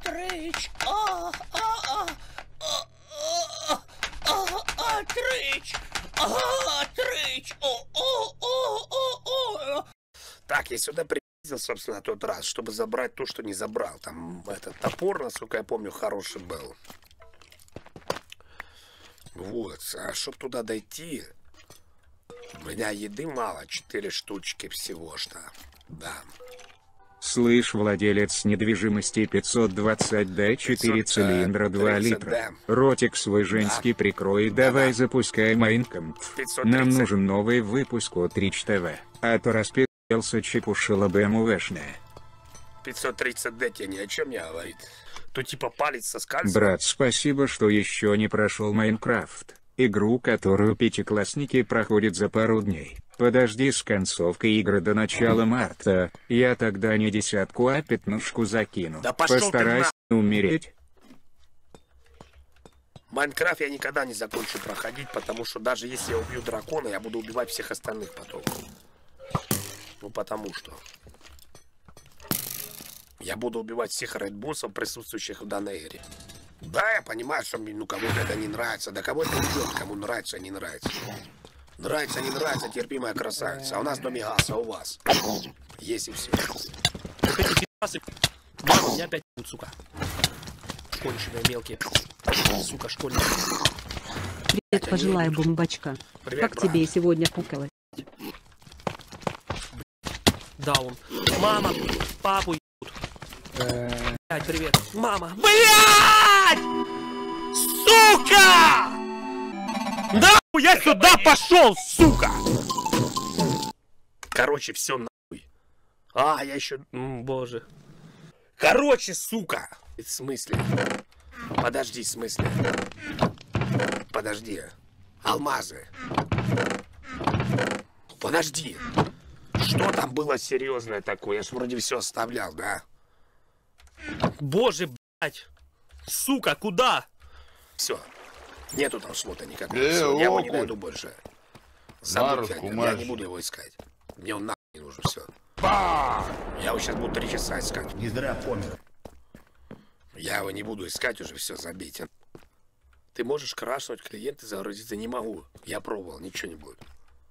Трич! Трич! Трич! Так, я сюда приездил, собственно, тот раз, чтобы забрать то, что не забрал. Там этот топор, насколько я помню, хороший был. Вот, а чтобы туда дойти, у меня еды мало, 4 штучки всего что. Да. Слышь, владелец недвижимости 520D, 4 цилиндра, 2 литра. Ротик свой женский прикрой, давай запускай Майнкамп. Нам нужен новый выпуск от Рич ТВ, а то распи***ался чепушила БМВшная. 530D тебе ни о чем не говорит. То типа палец соскальзывает. Брат, спасибо, что еще не прошел Майнкрафт. Игру, которую пятиклассники проходят за пару дней. Подожди с концовкой игры до начала марта. Я тогда не 10, а 15 закину. Да постарайся умереть. Майнкрафт я никогда не закончу проходить, потому что даже если я убью дракона, я буду убивать всех остальных потом. Ну потому что я буду убивать всех рейдбоссов, присутствующих в данной эре. Да, я понимаю, что ну кому-то это не нравится. Да кого это идет, кому нравится, не нравится. Нравится, не нравится, терпимая красавица. А у нас до Мегаса, у вас. Есть и все. Мама, меня опять сука. Конченые мелкие. Сука, школьники. Привет, пожилая бомбачка. Привет, как брат. тебе сегодня пукалось? Даун. Мама, папу ебут. Блядь, привет. Мама. Блядь! Сука! Да, я сюда пошел, сука! Короче, все нахуй. А, я еще... боже. Короче, сука! В смысле? Подожди, в смысле? Подожди. Алмазы. Подожди. Что там было серьезное такое? Я ж вроде все оставлял, да? Боже, блядь! Сука, куда? Все. Нету там шмота никакого. Всё, я его не найду больше. Забудь, я не буду его искать. Мне он нахуй не нужен, все. Я его сейчас буду 3 часа искать. Не зря помер. Я его не буду искать уже, все, забейте. Ты можешь крашнуть клиенты, загрузиться? Не могу. Я пробовал, ничего не будет.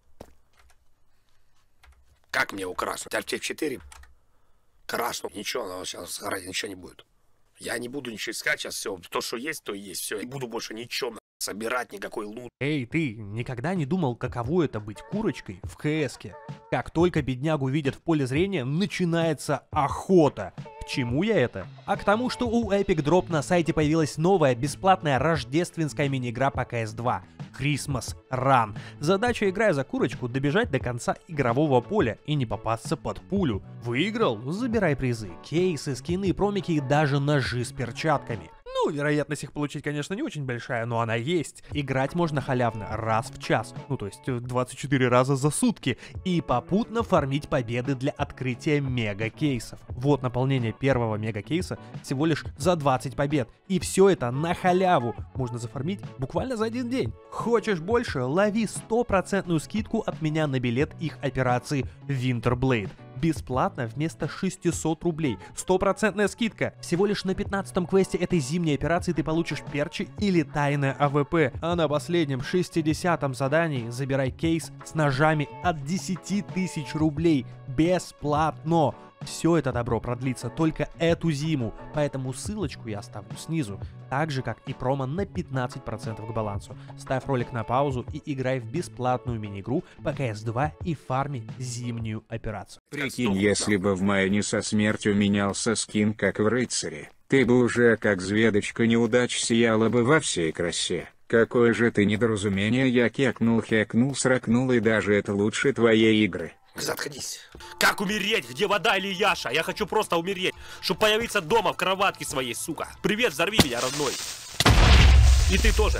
Как мне украшать? Alt-F4? Крашну, ничего, но сейчас сгорать ничего не будет. Я не буду ничего искать сейчас, все. То, что есть, то и есть. Все, не буду больше ничего собирать, никакой лут. Эй, ты никогда не думал, каково это быть курочкой в КС-ке? Как только беднягу видят в поле зрения, начинается охота. К чему я это? А к тому, что у Epic Drop на сайте появилась новая бесплатная рождественская мини-игра по CS2 Christmas Run. Задача, играя за курочку, добежать до конца игрового поля и не попасться под пулю. Выиграл? Забирай призы, кейсы, скины, промики и даже ножи с перчатками. Ну, вероятность их получить, конечно, не очень большая, но она есть. Играть можно халявно раз в час, ну то есть 24 раза за сутки, и попутно фармить победы для открытия мега-кейсов. Вот наполнение первого мега-кейса всего лишь за 20 побед, и все это на халяву можно зафармить буквально за один день. Хочешь больше? Лови 100% скидку от меня на билет их операции Winterblade. Бесплатно вместо 600 рублей. 100% скидка. Всего лишь на 15-м квесте этой зимней операции ты получишь перчи или тайное АВП. А на последнем 60-м задании забирай кейс с ножами от 10 тысяч рублей. Бесплатно. Все это добро продлится только эту зиму, поэтому ссылочку я оставлю снизу, так же как и промо на 15% к балансу. Ставь ролик на паузу и играй в бесплатную мини-игру по CS2 и фарми зимнюю операцию. Прикинь, если бы в Майне со смертью менялся скин, как в Рыцаре, ты бы уже как звездочка неудач сияла бы во всей красе. Какое же ты недоразумение, я кекнул, хекнул, сракнул, и даже это лучше твоей игры. Заткнись. Как умереть? Где вода или Яша? Я хочу просто умереть, чтобы появиться дома в кроватке своей, сука. Привет, взорви меня, родной. И ты тоже.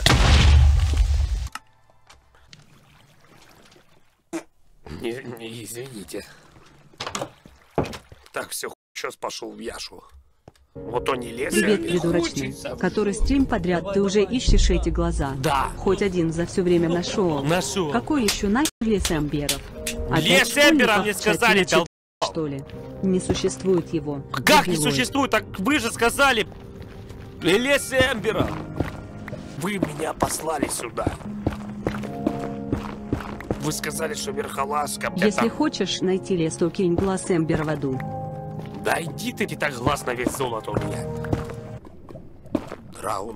Не извините. Так, все, сейчас пошел в Яшу. Вот он не лез. Привет, придурочный. Который стрим подряд ты уже ищешь эти глаза? Да. Хоть один за все время нашел. Нашел. Какой еще нахер лес эмберов? Лес эмбера мне сказали, что ли? Не существует его. Как не Дебилоид. существует? Так вы же сказали... Лес Эмбера. Вы меня послали сюда. Вы сказали, что Верхолазка... Если хочешь найти лес, то кинь глаз Эмбера в аду. Да иди ты, не так глаз на весь золото у меня. Рауну.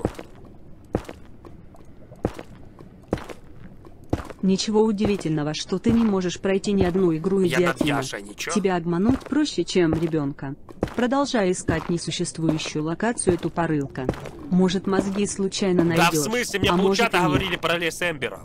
Ничего удивительного, что ты не можешь пройти ни одну игру Я над идиотину. Яшей, ничего? Тебя обмануть проще, чем ребенка. Продолжай искать несуществующую локацию, тупорылка. Может, мозги случайно найдешь. Да в смысле, мне а полчата может, говорили про лес Эмбера.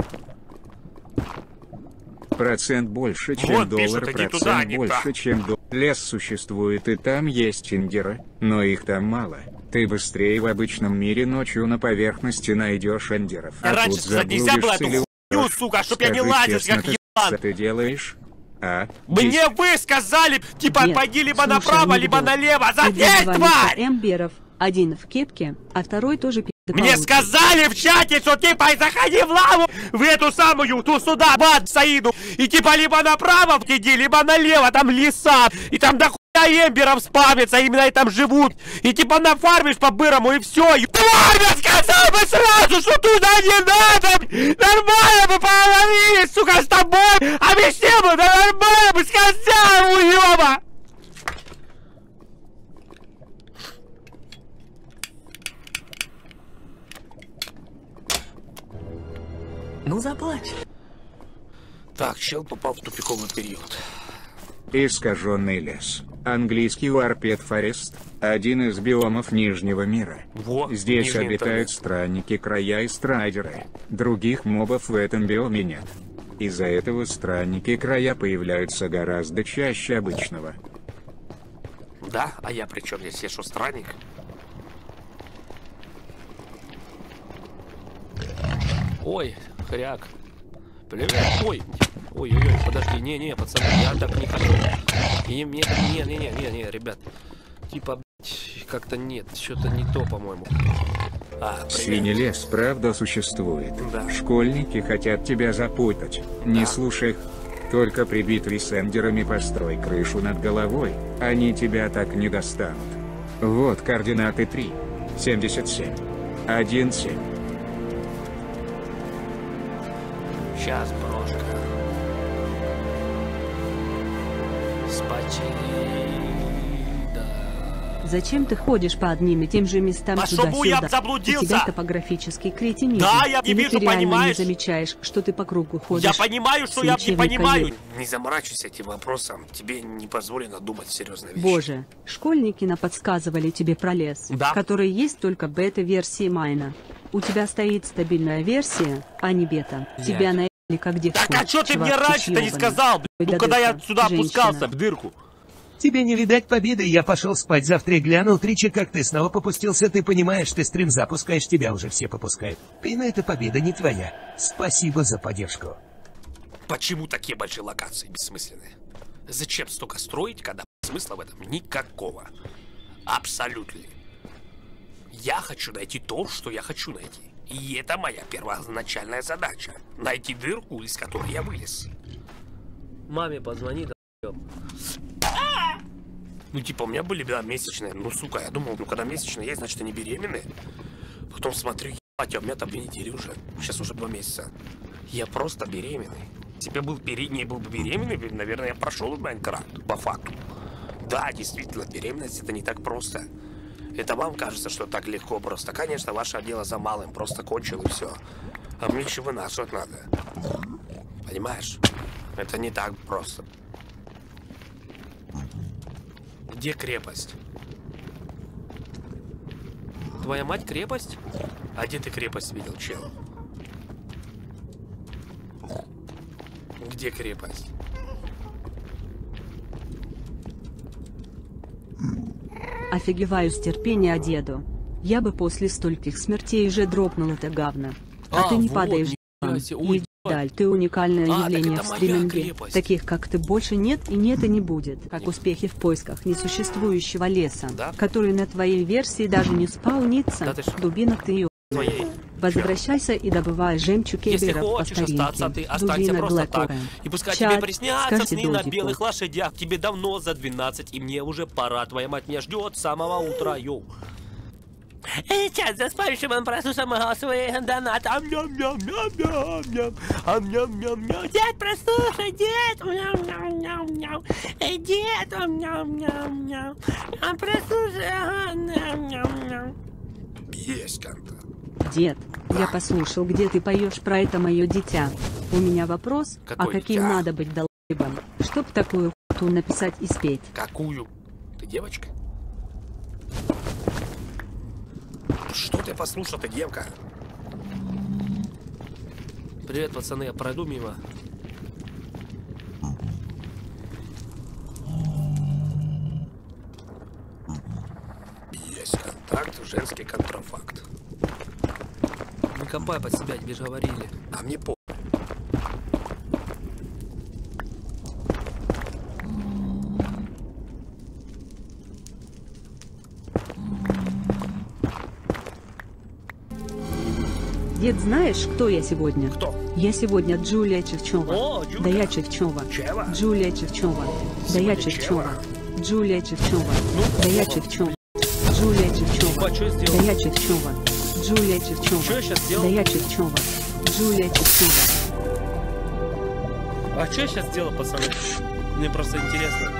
Процент больше, чем Вот доллар, пишут, иди туда, процент а не больше, так. чем доллар. Лес существует, и там есть эндеры, но их там мало. Ты быстрее в обычном мире ночью на поверхности найдешь эндеров. А Раньше тут сказать нельзя было заблудишься эту или хуйню, умрёшь. сука, чтоб я не Скажи лазил, честно, как ты ебан. ты делаешь? А? Мне вы сказали, типа, Нет, пойди либо слушай, направо, либо анекдот. налево. Тебе Заткнись, звонит тварь! Эмберов. Один в кепке, а второй тоже пи***й Мне получит. сказали в чате, что типа заходи в лаву, в эту самую, ту сюда, бад, Саиду. И типа либо направо иди, либо налево, там леса. И там дохуя эмберов спавнится, именно и там живут. И типа нафармишь по-бырому и все. И тварь, я сказал бы сразу, что туда не надо. Нормально бы поговорили, сука, с тобой. Объясни бы, да нормально бы сказал, уёба. Ну заплачь. Так, чел попал в тупиковый период. Искаженный лес. Английский Warped Forest – один из биомов Нижнего мира. Во, Здесь нижний обитают интернет. странники, края и страйдеры. Других мобов в этом биоме нет. Из-за этого странники края появляются гораздо чаще обычного. Да? А я при чем здесь? Я что, странник? Ой, хряк. Привет. Ой, ой-ой-ой, подожди, не, пацаны, я так не хочу. Не, ребят. Типа, блядь, как-то нет, что-то не то, по-моему. Синий лес правда существует. Да. Школьники хотят тебя запутать. Не слушай их. Только при битве с эндерами построй крышу над головой, они тебя так не достанут. Вот координаты 3, 77, 17. Сейчас, брошка. Спачида. Зачем ты ходишь по одним и тем же местам А чтобы я туда-сюда? заблудился! У тебя топографический кретинизм. Да, я не Или вижу, ты реально понимаешь? не замечаешь, что ты по кругу ходишь? Я понимаю, что я не Свечевый понимаю. койот. Не заморачивайся этим вопросом. Тебе не позволено думать серьезные вещи. Боже, школьники наподсказывали тебе про лес, Да. который есть только в бета-версии Майна. У тебя стоит стабильная версия, а не бета. Тебя наебали как девку. Так а что ты мне чувак, раньше-то не ёбаный. сказал, блядь? Ну Да когда я дырка, сюда женщина. опускался, в дырку. Тебе не видать победы, я пошел спать, завтра глянул, Тричи, как ты снова попустился, ты понимаешь, ты стрим запускаешь, тебя уже все попускают. Пина, эта победа не твоя. Спасибо за поддержку. Почему такие большие локации бессмысленные? Зачем столько строить, когда смысла в этом никакого? Абсолютно. Я хочу найти то, что я хочу найти. И это моя первоначальная задача. Найти дырку, из которой я вылез. Маме позвони, да. Ну, типа, у меня были, да, месячные. Ну, сука, я думал, ну, когда месячные есть, значит, они беременные. Потом смотрю, ебать, а у меня там 2 недели уже. Сейчас уже 2 месяца. Я просто беременный. Если бы я был не был бы беременный, наверное, я прошел Майнкрафт, по факту. Да, действительно, беременность это не так просто. Это вам кажется, что так легко просто. Конечно, ваше дело за малым, просто кончил и все. А мне еще вынашивать надо. Понимаешь? Это не так просто. Где крепость? Твоя мать крепость? А где ты крепость видел, чел? Где крепость? Офигеваю с терпения деду. Я бы после стольких смертей уже дропнул это говно. А ты не вот, падаешь, нифига себе. Ой, и даль, ты уникальное так явление это в моя стриминге. крепость. Таких, как ты, больше нет и нет и не будет. Как успехи в поисках несуществующего леса, Да? который на твоей версии даже не спаунится. Да ты что? Дубина ты ее. твоей. Возвращайся и добывай жемчуг Если Эберов по хочешь остаться, старинке. ты останься Дубина просто так. Глэкора. И пускай Чат, тебе приснятся скажите сны на Додику. белых лошадях. Тебе давно за 12, и мне уже пора. Твоя мать меня ждет с самого утра, йоу. Сейчас за спавшим прослушаем голосовые донаты. Ам-ням-ням-ням-ням-ням. Ам-ням-ням-ням. Дед, прослушай, дед. Ням-ням-ням-ням. Дед, ам-ням-ням-ням. Прослушай, ам-ням-ням-ням. Есть контакт. Дед, я послушал, где ты поешь про это мое дитя. У меня вопрос, Какое а каким дитя? надо быть долбом, чтоб такую хуйню написать и спеть? Какую? Ты девочка? Что ты послушал, ты девка? Привет, пацаны, я пройду мимо. Есть контакт, женский контрафакт. Не копай под себя, тебе же говорили. А мне по... Дед, знаешь, кто я сегодня? Кто? Я сегодня Джулия Чевчова. О, Джулия. Да я Чевчова. Чева? Джулия Чевчова. Да я Сегодня Чевчова. Чева? Джулия Чевчова. Ну, Да я попробуй. Чевчова. Джулия Чевчова. А что я Да сделал? я Чевчова. Джулия Чевчова. Что я сейчас Да сделал? я Чевчова. Джулия Чевчова. А что я сейчас сделал, пацаны? Мне просто интересно.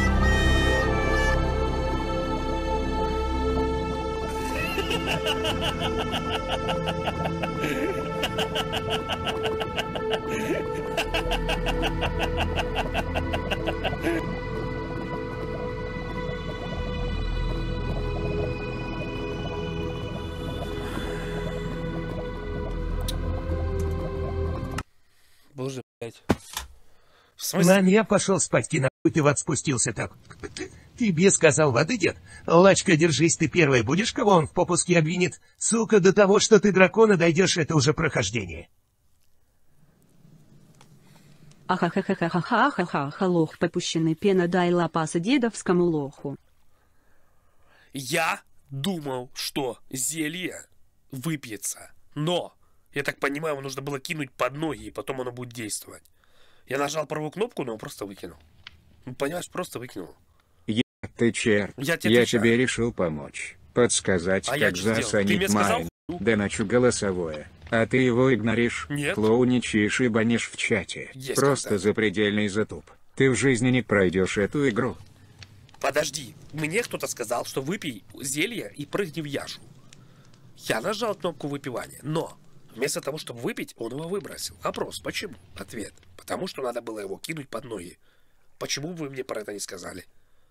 Боже, блядь. В смысле? Ладно, я пошел спать, нахуй ты в ад спустился так. Тебе сказал воды, дед. Лачка, держись, ты первая будешь, кого он в попуске обвинит? Сука, до того, что ты дракона дойдешь, это уже прохождение. Ахахахахахахахаха, лох попущенный, пена дай лопаса дедовскому лоху. Я думал, что зелье выпьется, но, я так понимаю, его нужно было кинуть под ноги, и потом оно будет действовать. Я нажал правую кнопку, но он просто выкинул. Ну, понимаешь, просто выкинул. Ты черт. Я тебе Я отвечаю. тебе решил помочь. Подсказать, А я как что сделал? Ты засанить мне сказал майн. Да начу голосовое. А ты его игноришь, Нет. клоуничаешь и банишь в чате. Есть Просто контакт. запредельный затуп. Ты в жизни не пройдешь эту игру. Подожди, мне кто-то сказал, что выпей зелье и прыгни в яшу. Я нажал кнопку выпивания, но вместо того, чтобы выпить, он его выбросил. Вопрос, почему? Ответ. Потому что надо было его кинуть под ноги. Почему вы мне про это не сказали?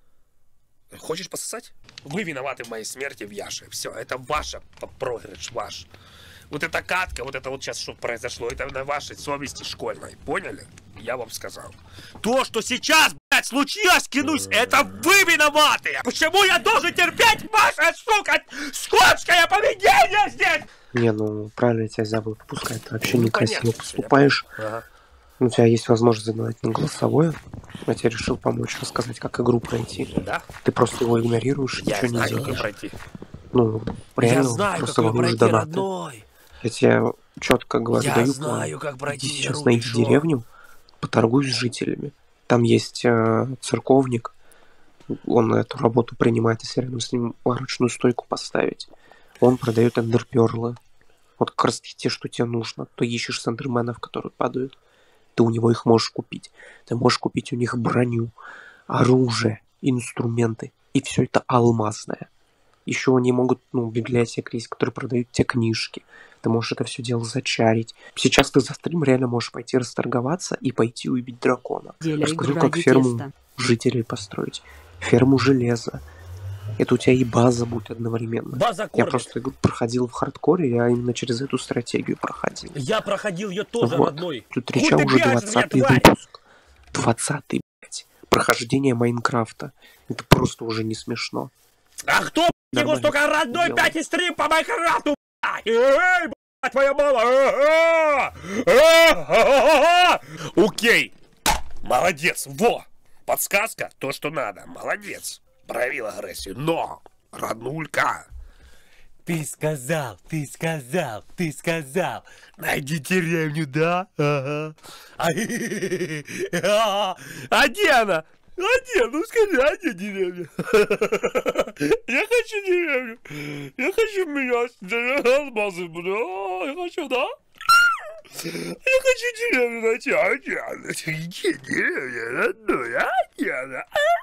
Хочешь пососать? Вы виноваты в моей смерти в Яше. Все, это ваша проигрыш, ваш. Вот эта катка, вот это вот сейчас что произошло, это на вашей совести школьной. Поняли? Я вам сказал. То, что сейчас, блядь, случилось, клянусь, это вы виноваты! Почему я должен терпеть ваше, сука, скотское поведение здесь? Не, ну правильно тебя забыл попускать. Ты вообще Ну, некрасиво понятно, поступаешь. Ага. У тебя есть возможность задавать на голосовое. Я тебе решил помочь рассказать, как игру пройти. Да? Ты просто его игнорируешь, Я ничего не знаю, как ее делаешь. пройти. Ну, реально, Я знаю, как просто ее воруешь пройти, донаты. родной. Я тебе четко говорю, Я даю знаю, план. как пройти. Иди сейчас Ру, найди ты шо? деревню, поторгуй с жителями. Там есть церковник. Он эту работу принимает, если рядом с ним варочную стойку поставить. Он продает эндерперлы. Вот как раз те, что тебе нужно. Ты ищешь эндерменов, которые падают. Ты у него их можешь купить. Ты можешь купить у них броню, оружие, инструменты. И все это алмазное. Еще они могут, библиотека есть, которые продают те книжки. Ты можешь это все дело зачарить. Сейчас ты за стрим реально можешь пойти расторговаться и пойти убить дракона. Деля Расскажу, игра как ферму теста. жителей построить. Ферму железа. Это у тебя и база будет одновременно. База Я кормит. просто игру проходил в хардкоре, я именно через эту стратегию проходил. Я проходил ее тоже, Вот. родной. Тут Хуй реча ты уже пьяный, 20-й тварь! выпуск. 20-й, блядь. Прохождение Майнкрафта. Это просто уже не смешно. А кто, ему Нормально. столько родной Дело. 5 стрим по Майнкрафту, блядь? Эй, блядь, твоя мама! Окей. Молодец, во! Подсказка, то, что надо. Молодец. Проявил агрессию. Но, роднулька, Ты сказал. Найди деревню, да? Ага. А где она? Ну скажи, а где деревня? Я хочу деревню. Я хочу менять алмазы, бля. Я хочу, да? Я хочу деревню найти. А где она? Где деревня, родной? А где она?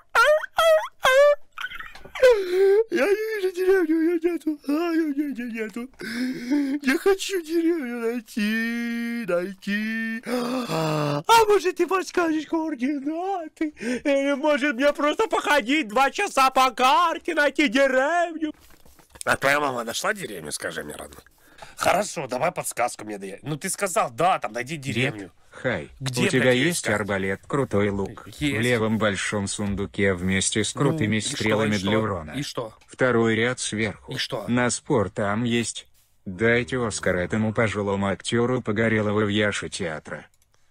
Я не вижу деревню, ее нету. Ее нету. Я хочу деревню найти. А может, ты подскажешь координаты? Или может мне просто походить 2 часа по карте, найти деревню? А твоя мама нашла деревню, скажи мне, родной? Хорошо, давай подсказку мне дай. Ну ты сказал, да, там найди деревню. Хай, Где, у тебя блядь, есть искать? арбалет, крутой лук. Есть. В левом большом сундуке вместе с крутыми и стрелами что? для урона. И что? Второй ряд сверху. И что? На спор там есть. Дайте Оскар этому пожилому актеру Погорелого в Яше театра.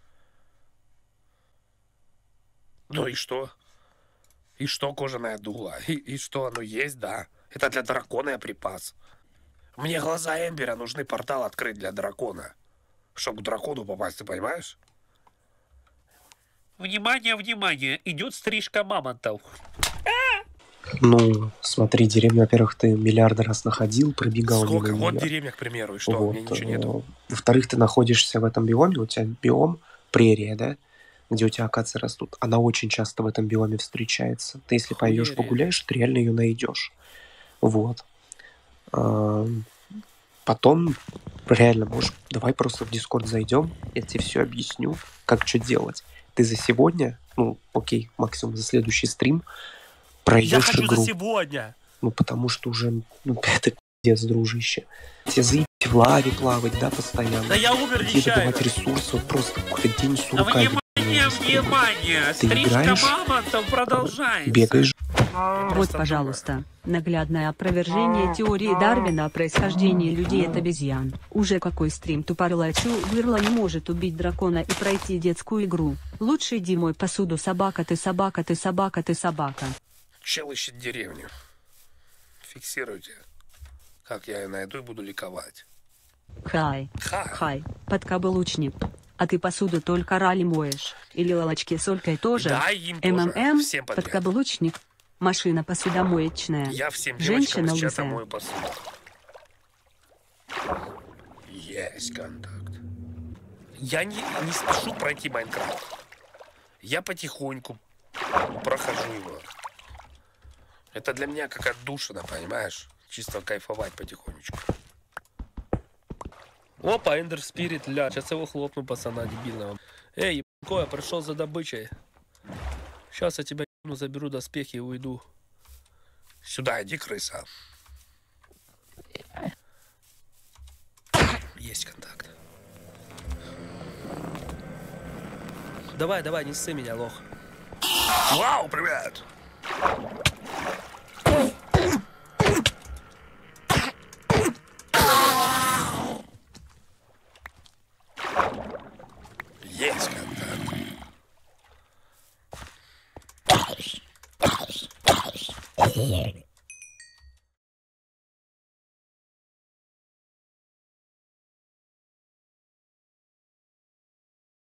Ну и что? И что кожаное дуло? И что оно есть, да? Это для дракона я припас. Мне глаза Эмбера нужны портал открыть для дракона. Чтобы к дракону попасть, ты понимаешь? Внимание, идет стрижка мамонтов. Ну, смотри, деревню, во-первых, ты миллиарды раз находил, пробегал Сколько? мимо Вот неё. деревня, к примеру, и что? Вот, Мне ничего нету. Во-вторых, ты находишься в этом биоме, у тебя биом прерия, да, где у тебя акации растут. Она очень часто в этом биоме встречается. Ты если пойдешь Хуерия. погуляешь, ты реально ее найдешь. Вот. Потом реально можешь, давай просто в Дискорд зайдем, я тебе все объясню, как что делать. Ты за сегодня, ну, окей, максимум за следующий стрим Я пройдешь хочу игру. за сегодня. Ну, потому что уже, ну, это пиздец, дружище. Тебе заебать в лаве плавать, да, постоянно. Да я умер Где нечаянно. добывать ресурсы, вот просто какой-то день с руками. Внимание! Ты Стрижка играешь? мамонтов продолжается. Бегаешь. Вот, пожалуйста, наглядное опровержение теории Дарвина о происхождении людей от обезьян. Уже какой стрим тупорылачу вырла не может убить дракона и пройти детскую игру. Лучше иди мой посуду, собака ты, собака ты, собака ты, собака. Чел ищет деревню. Фиксируйте. Как я ее найду и буду ликовать. Хай. Подкаблучник. А ты посуду только рали моешь? Или лалочки солькой тоже? Да, им тоже. МММ, Всем подряд. подкаблучник. Машина посудомоечная. Я всем Женщина девочкам из чата лысая. мою посуду. Есть контакт. Я не спешу пройти Майнкрафт. Я потихоньку прохожу его. Это для меня как отдушина, понимаешь? Чисто кайфовать потихонечку. Опа, Эндер Спирит, ля. Сейчас его хлопну, пацана дебильного. Эй, ебанько, я пришел за добычей. Сейчас я тебя ебну, заберу доспехи и уйду. Сюда иди, крыса. Есть контакт. Давай, не ссы меня, лох. Вау, привет! Есть контакт.